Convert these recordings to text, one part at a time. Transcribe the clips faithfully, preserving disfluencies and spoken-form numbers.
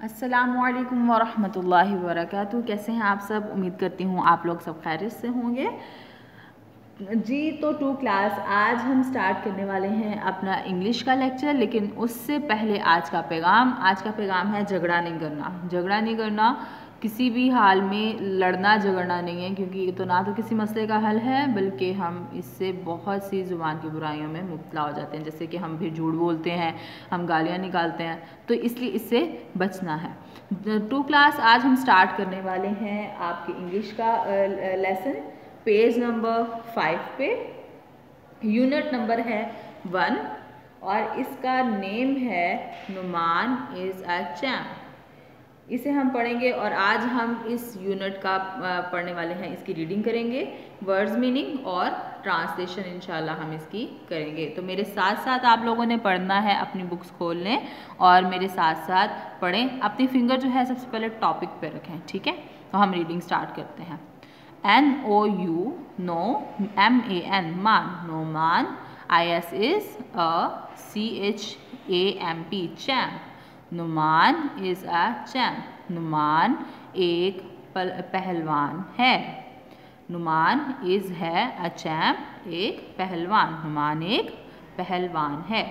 अस्सलामुअलैकुम वरहमतुल्लाहि वबरकातुहू। कैसे हैं आप सब? उम्मीद करती हूँ आप लोग सब खैरियत से होंगे जी। तो टू क्लास आज हम स्टार्ट करने वाले हैं अपना इंग्लिश का लेक्चर, लेकिन उससे पहले आज का पैगाम आज का पैगाम है झगड़ा नहीं करना। झगड़ा नहीं करना किसी भी हाल में, लड़ना झगड़ना नहीं है, क्योंकि ये तो ना तो किसी मसले का हल है, बल्कि हम इससे बहुत सी ज़ुबान की बुराइयों में मुब्तला हो जाते हैं। जैसे कि हम भी झूठ बोलते हैं, हम गालियाँ निकालते हैं, तो इसलिए इससे बचना है। टू क्लास आज हम स्टार्ट करने वाले हैं आपके इंग्लिश का लेसन, पेज नंबर फाइव पे, यूनिट नंबर है वन, और इसका नेम है नुमान इज़ अ चैम्प। इसे हम पढ़ेंगे और आज हम इस यूनिट का पढ़ने वाले हैं। इसकी रीडिंग करेंगे, वर्ड्स मीनिंग और ट्रांसलेशन इंशाल्लाह हम इसकी करेंगे। तो मेरे साथ साथ आप लोगों ने पढ़ना है, अपनी बुक्स खोल लें और मेरे साथ साथ पढ़ें। अपनी फिंगर जो है सबसे पहले टॉपिक पे रखें, ठीक है? तो हम रीडिंग स्टार्ट करते हैं। N O U no, M A N man, Nouman. I S is a, C H A M P champ. Nouman is a champ. Nouman एक पहलवान है। नुमान इज़ है अ चैम्प, एक पहलवान। नुमान एक पहलवान है।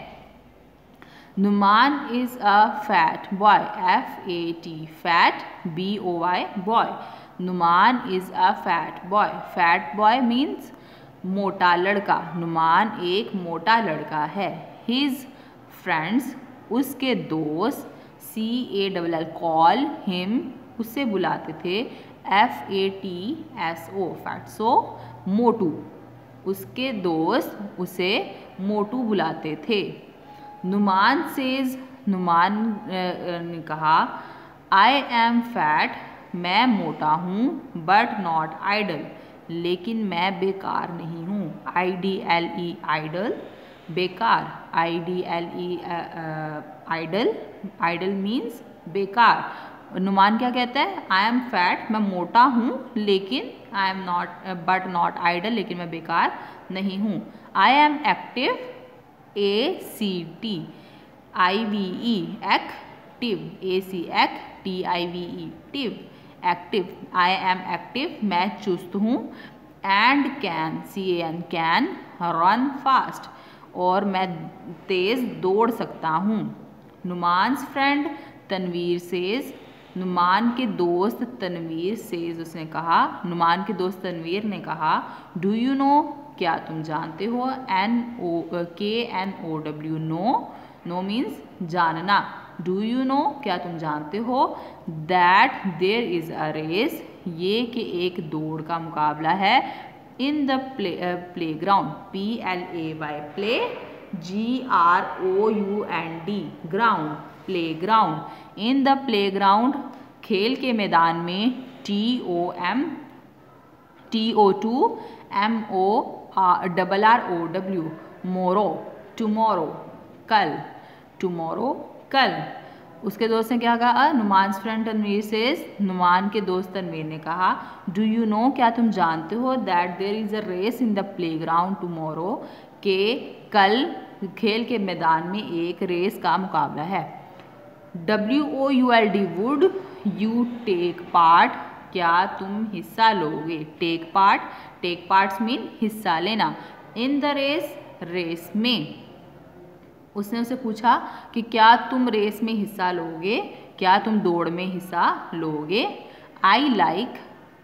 Nouman is a fat boy, F A T fat, B O Y boy. Nouman is a fat boy. Fat boy means मोटा लड़का। नुमान एक मोटा लड़का है। हिज फ्रेंड्स, उसके दोस्त, C A double L call him, उससे बुलाते थे, F A T S O fatso, मोटू। उसके दोस्त उसे मोटू बुलाते थे। नुमान सेज, नुमान ने कहा, आई एम फैट, मैं मोटा हूँ, बट नॉट आइडल, लेकिन मैं बेकार नहीं हूँ। I D L E idle, बेकार। I D L E idle, idle means बेकार। नुमान क्या कहता है? आई एम फैट, मैं मोटा हूँ, लेकिन I am not but not idle, लेकिन मैं बेकार नहीं हूँ। I am active, A C T I V E active, A C act T I V E tive, active. I am active, मैं चुस्त हूँ। And can, C A N can, run fast, और मैं तेज़ दौड़ सकता हूँ। नुमान्स फ्रेंड तनवीर सेज, नुमान के दोस्त तनवीर सेज, उसने कहा, नुमान के दोस्त तनवीर ने कहा, डू यू नो, क्या तुम जानते हो? N O K N O W know, know means जानना। डू यू नो, क्या तुम जानते हो? That there is a race, ये कि एक दौड़ का मुकाबला है। In the play play ground, P L A Y play, G R O U N D ground, play ground. In the play ground, खेल के मैदान में, T O M T O to M O double R O W, मोरो, tomorrow, कल, tomorrow, कल। उसके दोस्त ने क्या कहा? नुमान्स फ्रेंड तनवीर सेज, नुमान के दोस्त तनवीर ने कहा, डू यू नो, क्या तुम जानते हो? That there is a race in the play ground tomorrow, के कल खेल के मैदान में एक रेस का मुकाबला है। W O U L D would you take part, क्या तुम हिस्सा लोगे? Take part, take parts mean हिस्सा लेना। इन द रेस, रेस में। उसने उसे पूछा कि क्या तुम रेस में हिस्सा लोगे? क्या तुम दौड़ में हिस्सा लोगे? आई लाइक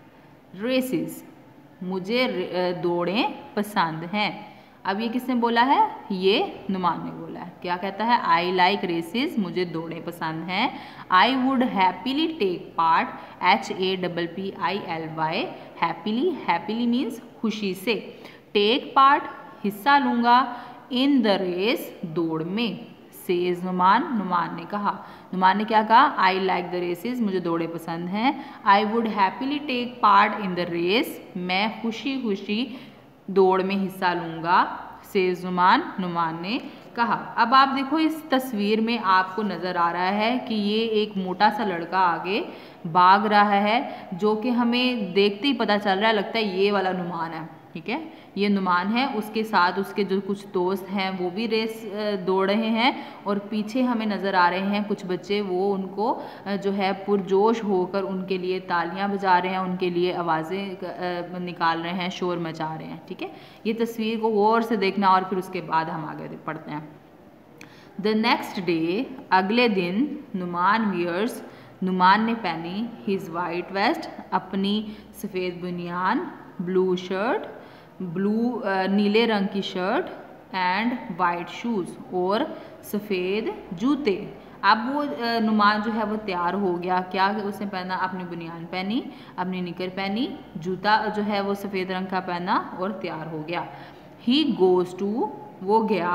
रेसेस, मुझे दौड़ें पसंद हैं। अब ये किसने बोला है? ये नुमान ने बोला है। क्या कहता है? आई लाइक रेसेस, मुझे दौड़ें पसंद हैं। I would happily take part, H A double P I L Y, happily, happily means खुशी से। टेक पार्ट, हिस्सा लूँगा। इन द रेस, दौड़ में। सेज नुमान, नुमान ने कहा। नुमान ने क्या कहा? आई लाइक द रेसेस, मुझे दौड़े पसंद हैं। I would happily take part in the race, मैं खुशी खुशी दौड़ में हिस्सा लूँगा। सेज नुमान, नुमान ने कहा। अब आप देखो, इस तस्वीर में आपको नज़र आ रहा है कि ये एक मोटा सा लड़का आगे भाग रहा है, जो कि हमें देखते ही पता चल रहा है, लगता है ये वाला नुमान है। ठीक है, ये नुमान है, उसके साथ उसके जो कुछ दोस्त हैं वो भी रेस दौड़ रहे हैं और पीछे हमें नज़र आ रहे हैं कुछ बच्चे, वो उनको जो है पुरजोश होकर उनके लिए तालियां बजा रहे हैं, उनके लिए आवाज़ें निकाल रहे हैं, शोर मचा रहे हैं। ठीक है, ये तस्वीर को गौर से देखना और फिर उसके बाद हम आगे पढ़ते हैं। द नेक्स्ट डे, अगले दिन, नुमान वियर्स, नुमान ने पहनी हिज वाइट वेस्ट, अपनी सफ़ेद बुनियान, ब्लू शर्ट, ब्लू नीले रंग की शर्ट, एंड वाइट शूज़, और सफ़ेद जूते। अब वो नुमान जो है वो तैयार हो गया, क्या उसने पहना, अपनी बुनियान पहनी, अपनी निकर पहनी, जूता जो है वो सफ़ेद रंग का पहना और तैयार हो गया। ही गोज़ टू, वो गया,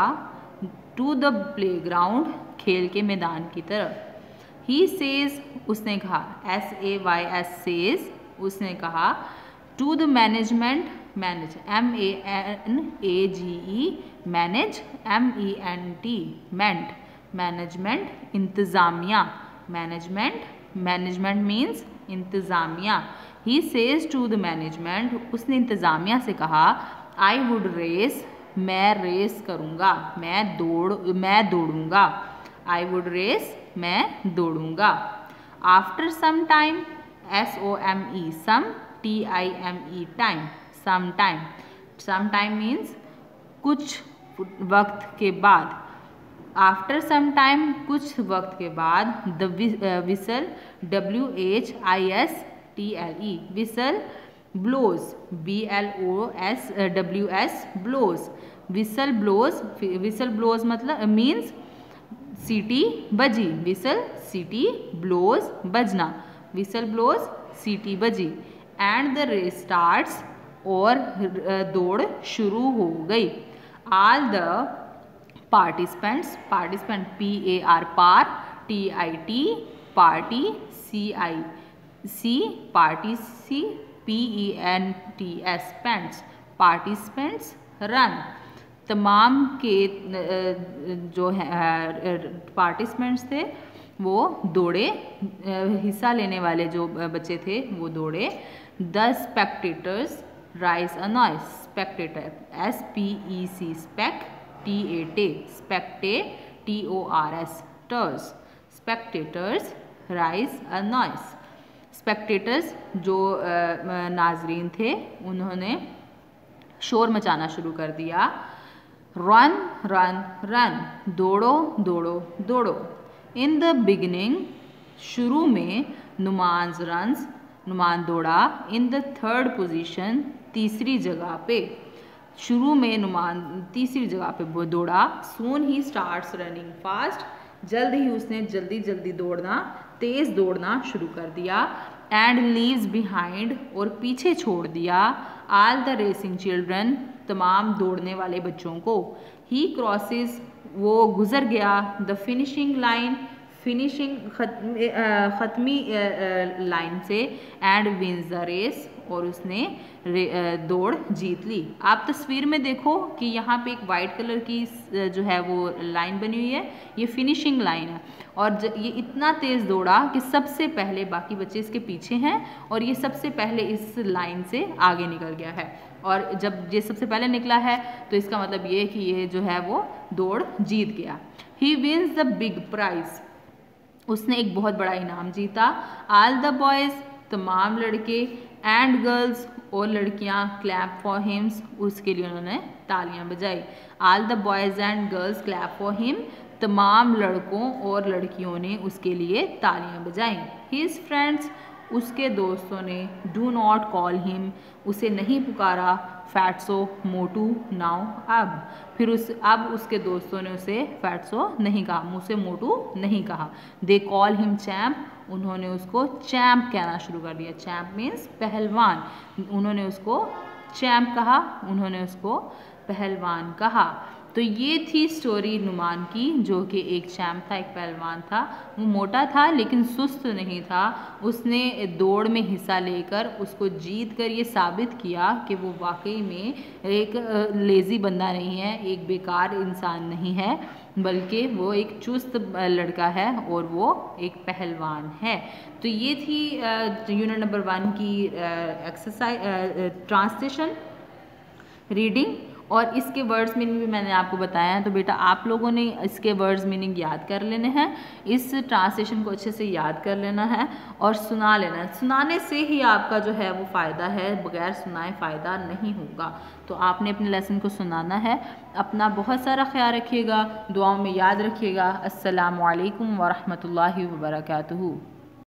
टू द प्ले ग्राउंड, खेल के मैदान की तरफ। ही सेज, उसने कहा, S A Y S says, उसने कहा, to the management, manage, M A N A G E, manage, M E N T, ment, management, इंतज़ामिया, मैनेजमेंट, मैनेजमेंट मीन्स इंतज़ामिया। He says to the management, उसने इंतज़ामिया से कहा, आई वुड रेस, मैं race करूँगा, मैं दौड़ मैं दौड़ूँगा, आई वुड रेस, मैं दौड़ूँगा। After some time, S O M E, some, T I M E, time, some time, some time means कुछ वक्त के बाद, आफ्टर सम टाइम, कुछ वक्त के बाद, the whistle, W H I S T L E, whistle, blows, B L O S W S, blows, whistle blows, whistle blows मतलब means सीटी बजी, विसल सीटी, ब्लोज बजना, विसल ब्लोज सीटी बजी, एंड द रेस स्टार्ट्स, और दौड़ शुरू हो गई। All the participants, participant P A R, par, T I T, parti, C I C, parti C, P E N T S, pants, participants, run, तमाम के जो है पार्टिसिपेंट्स थे वो दौड़े, हिस्सा लेने वाले जो बच्चे थे वो दौड़े। The spectators raise a noise, spectator, S P E C, spec, T A ta, specta, T O R S, tors, spectators raise a noise, spectators जो नाजरीन थे उन्होंने शोर मचाना शुरू कर दिया। रन रन रन, दौड़ो दौड़ो दौड़ो। इन द बिगिनिंग, शुरू में, नुमान्स रन्स, नुमान दौड़ा, इन द थर्ड पोजीशन, तीसरी जगह पे, शुरू में नुमान तीसरी जगह पे वो दौड़ा। Soon he starts running fast, जल्द ही उसने जल्दी जल्दी दौड़ना, तेज दौड़ना शुरू कर दिया। एंड लीव्स बिहाइंड, और पीछे छोड़ दिया, ऑल द रेसिंग चिल्ड्रन, तमाम दौड़ने वाले बच्चों को। ही क्रॉसेस, वो गुजर गया, द फिनिशिंग लाइन, फिनिशिंग ख़त्मी लाइन से, एंड विंस द रेस, और उसने दौड़ जीत ली। आप तस्वीर में देखो कि यहाँ पे एक वाइट कलर की जो है वो लाइन बनी हुई है, ये फिनिशिंग लाइन है, और ये इतना तेज़ दौड़ा कि सबसे पहले, बाकी बच्चे इसके पीछे हैं और ये सबसे पहले इस लाइन से आगे निकल गया है। और जब ये सबसे पहले निकला है तो इसका मतलब ये कि ये जो है वो दौड़ जीत गया। He wins the big prize, उसने एक बहुत बड़ा इनाम जीता। ऑल द बॉयज़, तमाम लड़के, एंड गर्ल्स, और लड़कियां, क्लैप फॉर हिम्स, उसके लिए उन्होंने तालियां बजाई। All the boys and girls clap for him, तमाम लड़कों और लड़कियों ने उसके लिए तालियां बजाई। हिज फ्रेंड्स, उसके दोस्तों ने, डू नॉट कॉल हिम, उसे नहीं पुकारा, फैट्सो, मोटू, नाउ, अब, फिर उस अब उसके दोस्तों ने उसे फैट्सो नहीं कहा, मुझसे मोटू नहीं कहा। दे कॉल हिम चैम्प, उन्होंने उसको चैम्प कहना शुरू कर दिया। चैम्प मीन्स पहलवान, उन्होंने उसको चैम्प कहा, उन्होंने उसको पहलवान कहा। तो ये थी स्टोरी नुमान की, जो कि एक चैम्प था, एक पहलवान था। वो मोटा था लेकिन सुस्त नहीं था। उसने दौड़ में हिस्सा लेकर उसको जीत कर ये साबित किया कि वो वाकई में एक लेज़ी बंदा नहीं है, एक बेकार इंसान नहीं है, बल्कि वो एक चुस्त लड़का है और वो एक पहलवान है। तो ये थी यूनिट नंबर वन की एक्सरसाइज ट्रांसलेशन। रीडिंग और इसके वर्ड्स मीनिंग भी मैंने आपको बताया है, तो बेटा आप लोगों ने इसके वर्ड्स मीनिंग याद कर लेने हैं, इस ट्रांसलेशन को अच्छे से याद कर लेना है और सुना लेना है। सुनाने से ही आपका जो है वो फ़ायदा है, बगैर सुनाए फ़ायदा नहीं होगा। तो आपने अपने लेसन को सुनाना है। अपना बहुत सारा ख्याल रखिएगा, दुआओं में याद रखिएगा। अस्सलामु अलैकुम व रहमतुल्लाहि व बरकातुहू।